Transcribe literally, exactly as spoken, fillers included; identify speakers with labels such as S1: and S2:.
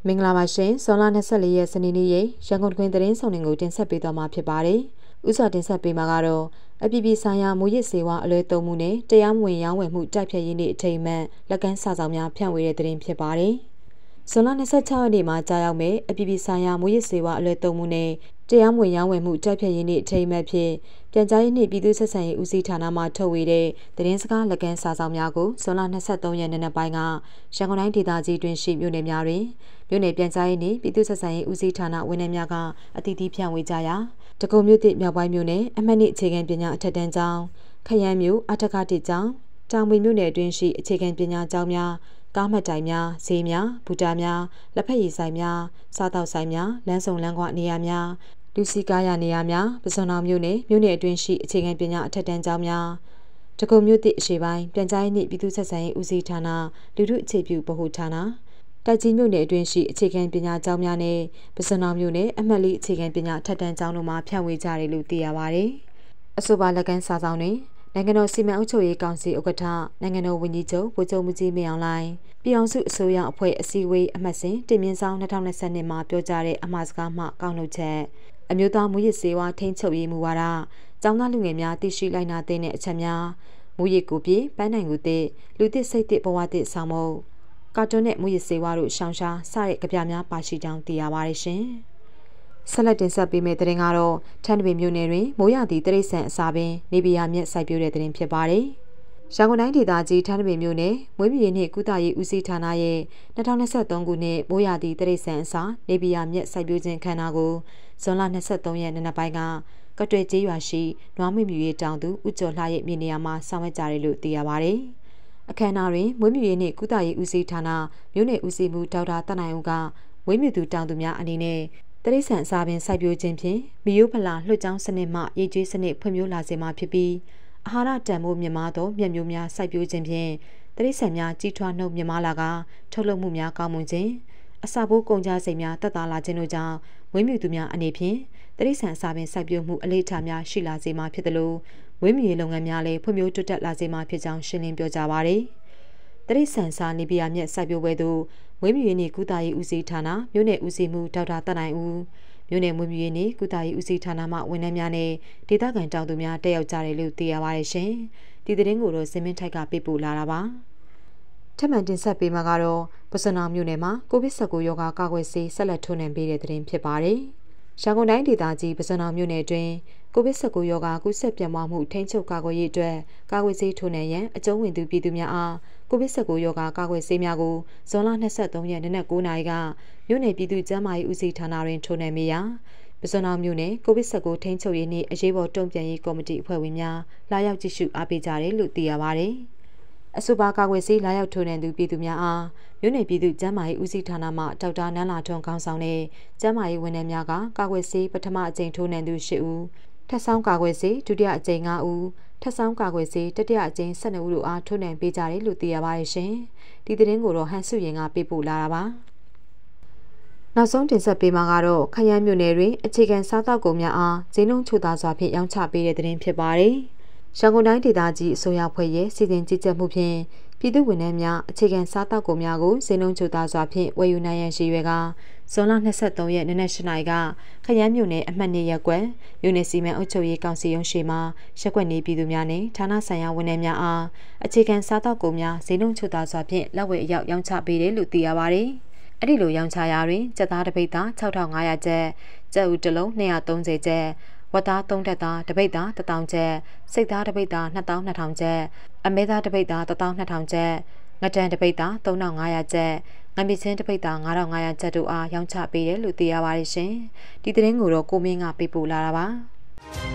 S1: မင်္ဂလာပါရှင်ဇွန်လ၂၄ရက်စနေနေ့ရရန်ကုန်တွင်သတင်းဆောင်တွေကိုတင်ဆက်ပေးသွားမှာဖြစ်ပါတယ်။ဥစွာတင်ဆက်ပေးမှာကတော့အပြည်ပြည်ဆိုင်ရာမူရစ်စေဝါအလွဲသုံးမှုနဲ့တရားမဝင်ရောင်းဝယ်မှုတိုက်ဖျက်ရေးနေ့အထိမ်းအမှတ်လက်ကမ်းစာဆောင်များဖြန့်ဝေတဲ့သတင်းဖြစ်ပါတယ်။ဇွန်လ၂၆ရက်နေ့မှာကြာရောက်မဲ့အပြည်ပြည်ဆိုင်ရာမူရစ်စေဝါအလွဲသုံးမှုနဲ့တရားမဝင်ရောင်းဝယ်မှုတိုက်ဖျက်ရေးနေ့အထိမ်းအမှတ်ဖြင့်ပြန်ကြားရေးနှင့်ပြည်သူ့ဆက်ဆံရေးဦးစီးဌာနမှထုတ်ဝေတဲ့သတင်းစကားလက်ကမ်းစာဆောင်များကိုဇွန်လ၂၃ရက်နေ့နက်ပိုင်းကရန်ကုန်တိုင်းဒေသကြီးတွင်ရှိမြို့နယ်များတွင်မြို့နယ်ပြန်ကြားရေးနှင့်ပြည်သူ့ဆက်ဆံရေးဦးစီးဌာနဝန်ထမ်းများကအသီးသီးဖြန့်ဝေကြရာတကုံမြို့သစ်မြောက်ပိုင်းမြို့နယ်အမှတ်နှစ်အခြေခံပညာအထက်တန်းကျောင်းခရမ်းမြို့အထက်ကတိကျောင်းတောင်ပင်မြို့နယ်တွင်ရှိအခြေခံပညာကျောင်းများကားမှတ်တိုင်များဈေးများဘူတာများလက်ဖက်ရည်ဆိုင်များစားတောက်ဆိုင်များလမ်းဆောင်လမ်းကွာနေရာများလူစီကားရနေရာများပစွန်တော်မြို့နယ်မြို့နယ်အတွင်းရှိအခြေခံပညာအထက်တန်းကျောင်းများတကုံမြို့သစ်အရှေ့ပိုင်းပြန်ကြားရေးနှင့်ပြည်သူ့ဆက်ဆံရေးဦးစီးဌာနလူထုအခြေပြုဗဟိုဌာနတိုက်ကြီးမြို့နယ်အတွင်းရှိအခြေခံပညာကျောင်းများနဲ့ပစွန်တော်မြို့နယ်အမှတ်လေးအခြေခံပညာထက်တန်းကျောင်းတို့မှာဖြန့်ဝေကြတယ်လို့သိရပါတယ်။အဆိုပါလက်ကမ်းစာဆောင်တွင်နိုင်ငံတော်စီမံအုပ်ချုပ်ရေးကောင်စီဥက္ကဋ္ဌနိုင်ငံတော်ဝန်ကြီးချုပ်ဗိုလ်ချုပ်မှုကြီးမင်းအောင်လှိုင်ပြည်အောင်စုအစိုးရအဖွဲ့အစည်းအဝေးအမှတ်စဉ်တင်မြင့်ဆောင်၂၀၂၂မှာပြောကြားတဲ့အမှားစကားမှကောက်နှုတ်ချက်အမျိုးသားမူရစ်စေဝါထိန်းချုပ်ရေးမူဝါဒကျောင်းသားလူငယ်များသိရှိလိုက်နာတဲ့အချက်များမူရစ်ကိုပြေပန်းနိုင်ကိုတဲ့လူသစ်စိတ်သစ်ဘဝသစ်ဆောင်မကာတွန်းနဲ့မူရစ်စေဝါတို့ရှောင်ရှားစတဲ့ကြပြများပါရှိကြောင်းသိရပါတယ်ရှင်။ဆက်လက်တင်ဆက်ပေးမယ့်သတင်းကတော့ထန်းတပင်မြို့နယ်တွင်မိုးရသည့်တရိတ်ဆန်အစာပင်နေပြည်တော်မြက်စိုက်ပျိုးတဲ့သတင်းဖြစ်ပါတယ်။ရန်ကုန်တိုင်းဒေသကြီးထန်းတပင်မြို့နယ်မွေးမြူရေးနှင့်ကုသရေးဦးစီးဌာနရဲ့၂၀၂၃ခုနှစ်မိုးရသည့်တရိတ်ဆန်အစာနေပြည်တော်မြက်စိုက်ပျိုးခြင်းခမ်းနားကိုဇွန်လ၂၃ရက်နေ့နံနက်ပိုင်းကကတွယ်ကျေးရွာရှိနွားမွေးမြူရေးတောင်သူဦးကျော်လှရဲ့မြေနေရာမှာဆောင်ရွက်ကြတယ်လို့သိရပါတယ်။အခမ်းအနားတွင်မွေးမြူရေးနှင့်ကုသရေးဦးစီးဌာနမြို့နယ်ဦးစီးမှုဒေါက်တာတနိုင်ဦးကမွေးမြူသူတောင်သူများအနေနဲ့တရိတ်ဆန်အစာပင်စိုက်ပျိုးခြင်းဖြင့်မီယိုဖလာလွှတ်ကြောင်းစနစ်မှရိတ်ကျွေးစနစ်ဖွံ့ဖြိုးလာစေမှာဖြစ်ပြီးအာဟာရတန်ဖိုးမြင့်မားသောမြက်မျိုးများစိုက်ပျိုးခြင်းဖြင့်တရိတ်ဆန်များကြီးထွားနှုတ်မြင့်မားလာကထုတ်လုပ်မှုများကောင်းမွန်ခြင်းအစာပိုးကုန်ကြစိတ်များတက်တာလာခြင်းတို့ကြောင့်မွေးမြူသူများအနေဖြင့်တရိတ်ဆန်အစာပင်စိုက်ပျိုးမှုအလေးထားများရှိလာစေမှာဖြစ်သလိုမွေးမြူရေးလုပ်ငန်းများလည်းဖွံ့ဖြိုးတိုးတက်လာစေမှာဖြစ်ကြောင်းရှင်းလင်းပြောကြားပါရယ်တရိတ်ဆန်စာနေပြည်တော်မြက်စိုက်ပျိုးပွဲသို့မွေးမြူရေးနှင့်ကုသရေးဦးစီးဌာနမြို့နယ်ဦးစီးမှုဒေါက်တာတနိုင်ဦးမြို့နယ်မွေးမြူရေးနှင့်ကုသရေးဦးစီးဌာနမှဝန်ထမ်းများနဲ့ဒေသခံတောင်သူများတက်ရောက်ကြတယ်လို့သိရပါတယ်ရှင်။ဒီသတင်းကိုတော့စင်မင်းထိုက်ကပေးပို့လာတာပါ။ထပ်မံတင်ဆက်ပေးမှာကတော့ပစွန်နာမြို့နယ်မှာကိုဗစ် ၁၉ ရောဂါကာကွယ်ဆေးဆက်လက်ထိုးနှံပေးတဲ့သတင်းဖြစ်ပါတယ်။ရန်ကုန်တိုင်းဒေသကြီးပစွန်နာမြို့နယ်တွင်ကိုဗစ် ၁၉ ရောဂါကူးစက်ပြန့်ပွားမှုထိန်းချုပ်ကာကွယ်ရေးအတွက်ကာကွယ်ဆေးထိုးနှံရန်အကျုံးဝင်သူပြည်သူများအားကိုဗစ် ၁၉ ရောဂါကာကွယ်ဆေးများကိုဇွန်လ၂၃ရက်နေ့နက်၉နာရီကမြို့နယ်ပြည်သူ့ကျန်းမာရေးဦးစီးဌာနတွင်ထိုးနှံပေးရာပစွန်နာမြို့နယ်ကိုဗစ် ၁၉ ထိန်းချုပ်ရေးနှင့်အရေးပေါ်တုံ့ပြန်ရေးကော်မတီအဖွဲ့ဝင်များလာရောက်ကြည့်ရှုအားပေးကြတယ်လို့သိရပါတယ်။အဆိုပါကာကွယ်ဆေးလာရောက်ထိုးနှံသူပြည်သူများအားမြို့နယ်ပြည်သူ့ကျန်းမာရေးဦးစီးဌာနမှဒေါက်တာနန်းလာထွန်းခေါင်းဆောင်တဲ့ကျန်းမာရေးဝန်ထမ်းများကကာကွယ်ဆေးပထမအကြိမ်ထိုးနှံသူ၈ဦးထပ်ဆောင်ကာကွယ်ဆေးဒုတိယအကြိမ်၅ဦးထပ်ဆောင်ကာကွယ်ဆေးတတိယအကြိမ်၁၂ဦးတို့အားထိုးနှံပေးကြတယ်လို့သိရပါတယ်ရှင်။ဒီသတင်းကိုတော့ဟန်စုရင်ကပေးပို့လာတာပါ။နောက်ဆုံးတင်ဆက်ပေးမှာကတော့ခရမ်းမြို့နယ်တွင်အခြေခံစားသောက်ကုန်များအားဈေးနှုန်းချိုသာစွာဖြင့်ရောင်းချပေးတဲ့သတင်းဖြစ်ပါတယ်။ရန်ကုန်တိုင်းဒေသကြီးအစိုးရဖွဲ့ရဲ့စီစဉ်ကြီးကြပ်မှုဖြင့်ပြည်သူ့ဝန်ထမ်းများအခြေခံစားသောက်ကုန်များကိုဈေးနှုန်းချိုသာစွာဖြင့်ဝယ်ယူနိုင်ရန်ရှိရွယ်ကဇွန်လ၂၃ရက်နေ့နက်၈နာရီကခရမ်းမြို့နယ်အမှတ်၂ရပ်ကွက်မြို့နယ်စီမံအုပ်ချုပ်ရေးကောင်စီရုံးရှိမှရက်ကွက်နေပြည်သူများနဲ့ဌာနဆိုင်ရာဝန်ထမ်းများအားအခြေခံစားသောက်ကုန်များဈေးနှုန်းချိုသာစွာဖြင့်လက်ဝယ်အရောက်ရောင်းချပေးတယ်လို့သိရပါတယ်။အဲ့ဒီလိုရောင်းချရာတွင်ကြက်သားတစ်ပိတ်သား၆ထောင်၅ရာကျပ်ကြက်ဥတစ်လုံး၂၃၀ကျပ်ဝက်သား၃တက်သားတစ်ပိတ်သားတစ်တောင်ကျပ်စိတ်သားတစ်ပိတ်သား၂တောင်း၂ထောင်ကျပ်အမဲသားတစ်ပိတ်သားတစ်တောင်း၂ထောင်ကျပ်ငတန်တစ်ပိတ်သား၃ထောင်၅ရာကျပ်ငမီချင်းတစ်ပိတ်သား၅ထောင်၅ရာကျပ်တို့အားရောင်းချပေးတယ်လို့သိရပါတယ်ရှင်။ဒီသတင်းကိုတော့ကိုမင်းကပေးပို့လာတာပါ။